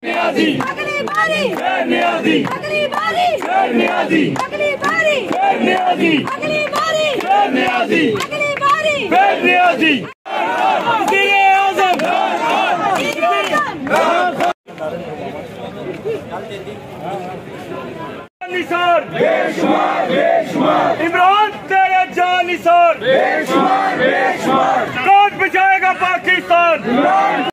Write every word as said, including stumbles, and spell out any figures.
نیازی اگلی باری خیر نیازی اگلی باری خیر نیازی اگلی باری خیر نیازی اگلی باری خیر نیازی اگلی باری خیر نیازی وزیر اعظم نثار بے شمار بے شمار عمران تیرے جان نثار بے شمار بے شمار کون بچائے گا پاکستان؟